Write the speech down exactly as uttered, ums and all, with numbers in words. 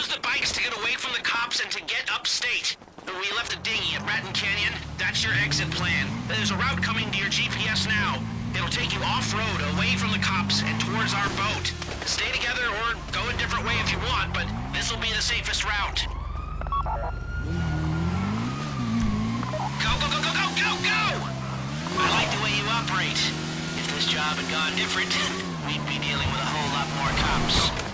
the bikes to get away from the cops and to get upstate. We left a dinghy at Raton Canyon. That's your exit plan. There's a route coming to your G P S now. It'll take you off-road, away from the cops, and towards our boat. Stay together or go a different way if you want, but this'll be the safest route. Go, go, go, go, go, go, go! I like the way you operate. If this job had gone different, we'd be dealing with a whole lot more cops.